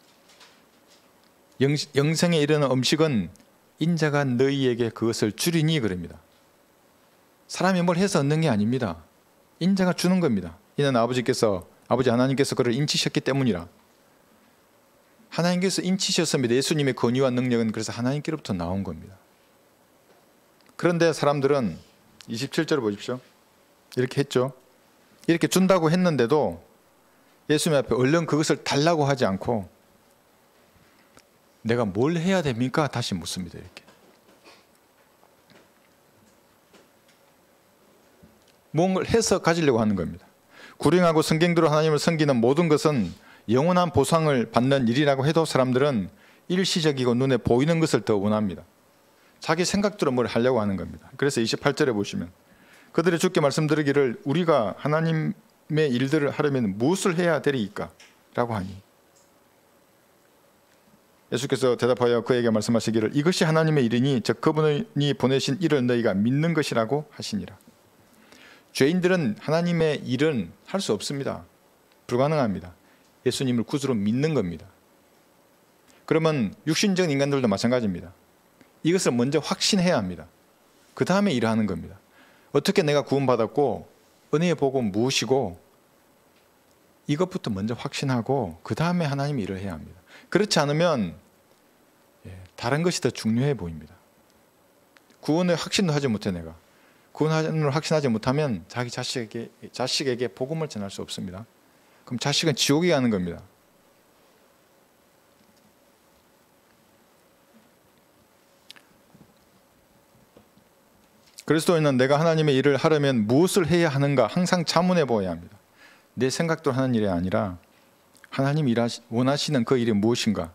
영, 영생에 이르는 음식은 인자가 너희에게 그것을 주리니 그럽니다. 사람이 뭘 해서 얻는 게 아닙니다. 인자가 주는 겁니다. 이는 아버지께서 아버지 하나님께서 그를 인치셨기 때문이라. 하나님께서 인치셨습니다. 예수님의 권위와 능력은 그래서 하나님께로부터 나온 겁니다. 그런데 사람들은 이십칠 절을 보십시오. 이렇게 했죠. 이렇게 준다고 했는데도 예수님 앞에 얼른 그것을 달라고 하지 않고 내가 뭘 해야 됩니까? 다시 묻습니다. 이렇게. 뭔가를 해서 가지려고 하는 겁니다. 구령하고 성경대로 하나님을 섬기는 모든 것은 영원한 보상을 받는 일이라고 해도 사람들은 일시적이고 눈에 보이는 것을 더 원합니다. 자기 생각대로 뭘 하려고 하는 겁니다. 그래서 이십팔 절에 보시면 그들이 주께 말씀드리기를 우리가 하나님의 일들을 하려면 무엇을 해야 되리이까? 라고 하니 예수께서 대답하여 그에게 말씀하시기를 이것이 하나님의 일이니 즉 그분이 보내신 일을 너희가 믿는 것이라고 하시니라. 죄인들은 하나님의 일은 할 수 없습니다. 불가능합니다. 예수님을 구주로 믿는 겁니다. 그러면 육신적인 인간들도 마찬가지입니다. 이것을 먼저 확신해야 합니다. 그 다음에 일하는 겁니다. 어떻게 내가 구원받았고 은혜의 복은 무엇이고 이것부터 먼저 확신하고 그 다음에 하나님의 일을 해야 합니다. 그렇지 않으면 다른 것이 더 중요해 보입니다. 구원의 확신도 하지 못해 내가 구원을 확신하지 못하면 자기 자식에게, 자식에게 복음을 전할 수 없습니다. 그럼 자식은 지옥에 가는 겁니다. 그리스도인은 내가 하나님의 일을 하려면 무엇을 해야 하는가 항상 자문해 보아야 합니다. 내 생각대로 하는 일이 아니라 하나님이 원하시는 그 일이 무엇인가.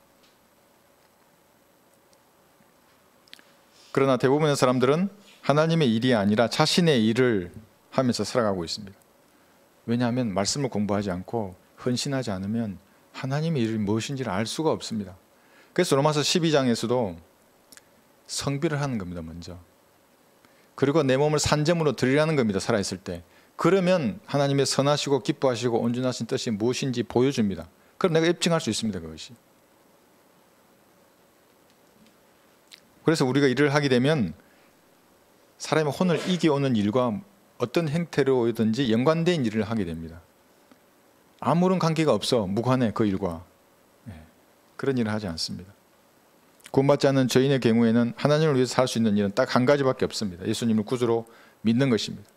그러나 대부분의 사람들은 하나님의 일이 아니라 자신의 일을 하면서 살아가고 있습니다. 왜냐하면 말씀을 공부하지 않고 헌신하지 않으면 하나님의 일이 무엇인지를 알 수가 없습니다. 그래서 로마서 십이 장에서도 성비를 하는 겁니다. 먼저. 그리고 내 몸을 산제물로 드리라는 겁니다. 살아있을 때. 그러면 하나님의 선하시고 기뻐하시고 온전하신 뜻이 무엇인지 보여줍니다. 그럼 내가 입증할 수 있습니다. 그것이. 그래서 우리가 일을 하게 되면 사람의 혼을 이겨오는 일과 어떤 형태로든지 연관된 일을 하게 됩니다. 아무런 관계가 없어 무관해 그 일과. 네. 그런 일을 하지 않습니다. 구원받지 않는 죄인의 경우에는 하나님을 위해서 살 수 있는 일은 딱 한 가지밖에 없습니다. 예수님을 구주로 믿는 것입니다.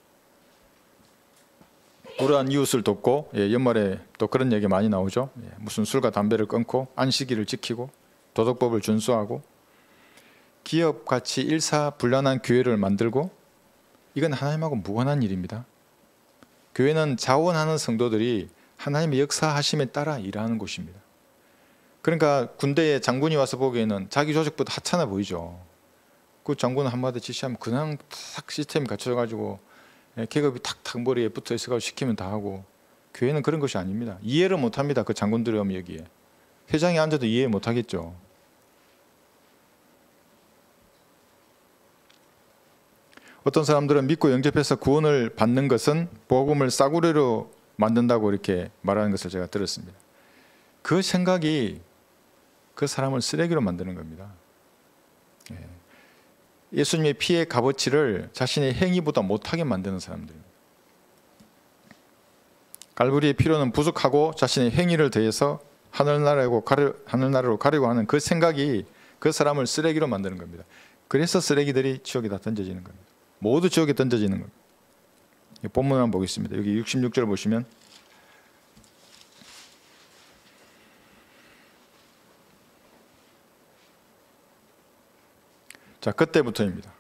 불우한 이웃을 돕고, 예, 연말에 또 그런 얘기 많이 나오죠. 예, 무슨 술과 담배를 끊고 안식일을 지키고 도덕법을 준수하고 기업같이 일사불란한 교회를 만들고, 이건 하나님하고 무관한 일입니다. 교회는 자원하는 성도들이 하나님의 역사하심에 따라 일하는 곳입니다. 그러니까 군대에 장군이 와서 보기에는 자기 조직보다 하찮아 보이죠. 그 장군은 한마디 지시하면 그냥 탁 시스템이 갖춰져가지고 계급이 탁탁 머리에 붙어 있어가지고 시키면 다 하고, 교회는 그런 것이 아닙니다. 이해를 못합니다. 그 장군들이 오면 여기에 회장이 앉아도 이해 못하겠죠. 어떤 사람들은 믿고 영접해서 구원을 받는 것은 복음을 싸구려로 만든다고 이렇게 말하는 것을 제가 들었습니다. 그 생각이 그 사람을 쓰레기로 만드는 겁니다. 예수님의 피의 값어치를 자신의 행위보다 못하게 만드는 사람들입니다. 갈보리의 피로는 부족하고 자신의 행위를 더해서 하늘나라로 가려, 하늘나라로 가려고 하는 그 생각이 그 사람을 쓰레기로 만드는 겁니다. 그래서 쓰레기들이 지옥에다 던져지는 겁니다. 모두 지옥에 던져지는 겁니다. 본문을 한번 보겠습니다. 여기 육십육 절 보시면 자, 그때부터입니다.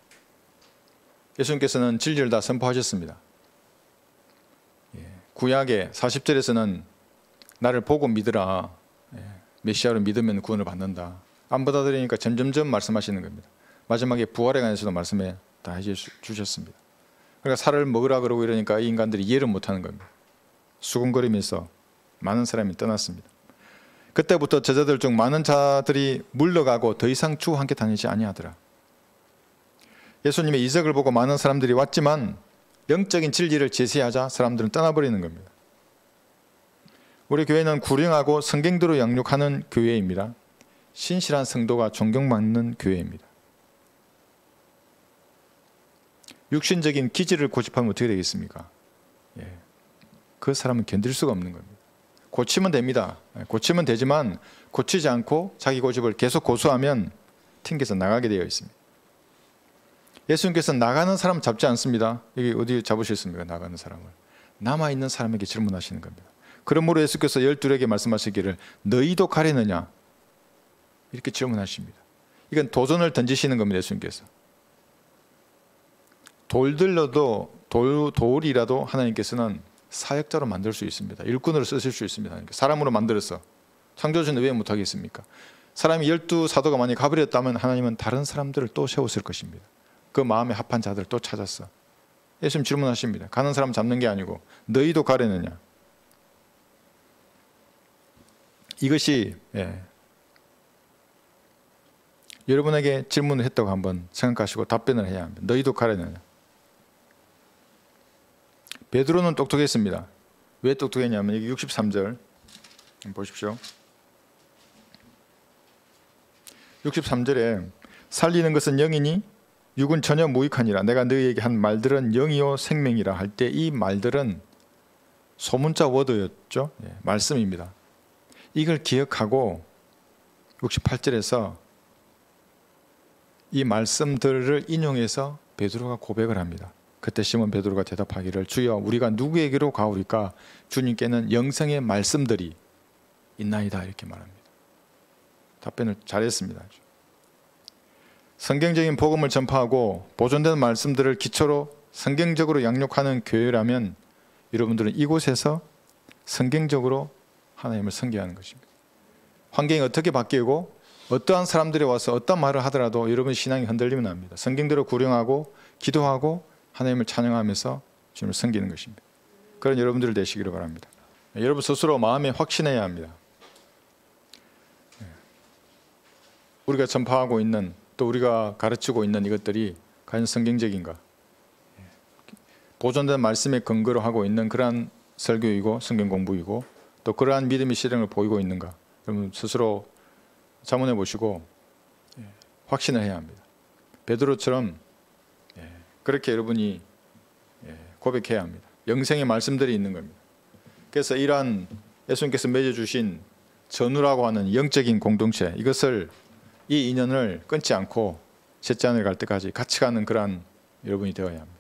예수님께서는 진리를 다 선포하셨습니다. 예, 구약의 사십 절에서는 나를 보고 믿으라. 메시아로 믿으면 구원을 받는다. 안 받아들이니까 점점점 말씀하시는 겁니다. 마지막에 부활에 관해서도 말씀에 다 해주셨습니다. 그러니까 살을 먹으라 그러고 이러니까 이 인간들이 이해를 못하는 겁니다. 수군거리면서 많은 사람이 떠났습니다. 그때부터 제자들 중 많은 자들이 물러가고 더 이상 주와 함께 다니지 아니하더라. 예수님의 이적을 보고 많은 사람들이 왔지만 영적인 진리를 제시하자 사람들은 떠나버리는 겁니다. 우리 교회는 구령하고 성경대로 양육하는 교회입니다. 신실한 성도가 존경받는 교회입니다. 육신적인 기질을 고집하면 어떻게 되겠습니까? 예. 그 사람은 견딜 수가 없는 겁니다. 고치면 됩니다. 고치면 되지만 고치지 않고 자기 고집을 계속 고수하면 튕겨서 나가게 되어 있습니다. 예수님께서는 나가는 사람 잡지 않습니다. 여기 어디 잡으셨습니까? 나가는 사람을. 남아있는 사람에게 질문하시는 겁니다. 그러므로 예수께서 열둘에게 말씀하시기를 너희도 가려느냐? 이렇게 질문하십니다. 이건 도전을 던지시는 겁니다. 예수님께서. 돌들러도 돌, 돌이라도 하나님께서는 사역자로 만들 수 있습니다. 일꾼으로 쓰실 수 있습니다. 사람으로 만들어서. 창조주는 왜 못하겠습니까? 사람이 열두 사도가 만약 가버렸다면 하나님은 다른 사람들을 또 세웠을 것입니다. 그 마음에 합한 자들을 또 찾았어. 예수님 질문하십니다. 가는 사람 잡는 게 아니고 너희도 가려느냐? 이것이 예, 여러분에게 질문을 했다고 한번 생각하시고 답변을 해야 합니다. 너희도 가려느냐? 베드로는 똑똑했습니다. 왜 똑똑했냐면 여기 육십삼 절 보십시오. 육십삼 절에 살리는 것은 영이니 육은 전혀 무익하니라. 내가 너희에게 한 말들은 영이요 생명이라 할 때 이 말들은 소문자 워드였죠. 예, 말씀입니다. 이걸 기억하고 육십팔 절에서 이 말씀들을 인용해서 베드로가 고백을 합니다. 그때 시몬 베드로가 대답하기를 주여 우리가 누구에게로 가오리까? 주님께는 영생의 말씀들이 있나이다 이렇게 말합니다. 답변을 잘했습니다. 성경적인 복음을 전파하고 보존된 말씀들을 기초로 성경적으로 양육하는 교회라면 여러분들은 이곳에서 성경적으로 하나님을 섬겨야 하는 것입니다. 환경이 어떻게 바뀌고 어떠한 사람들이 와서 어떤 말을 하더라도 여러분 신앙이 흔들리면 안 됩니다. 성경대로 구령하고 기도하고 하나님을 찬양하면서 주님을 섬기는 것입니다. 그런 여러분들 되시기를 바랍니다. 여러분 스스로 마음에 확신해야 합니다. 우리가 전파하고 있는 또 우리가 가르치고 있는 이것들이 과연 성경적인가? 보존된 말씀에 근거로 하고 있는 그러한 설교이고 성경 공부이고 또 그러한 믿음의 실행을 보이고 있는가? 여러분 스스로 자문해 보시고 확신을 해야 합니다. 베드로처럼 그렇게 여러분이 고백해야 합니다. 영생의 말씀들이 있는 겁니다. 그래서 이러한 예수님께서 맺어주신 전우라고 하는 영적인 공동체 이것을 이 인연을 끊지 않고 셋째 하늘 갈 때까지 같이 가는 그러한 여러분이 되어야 합니다.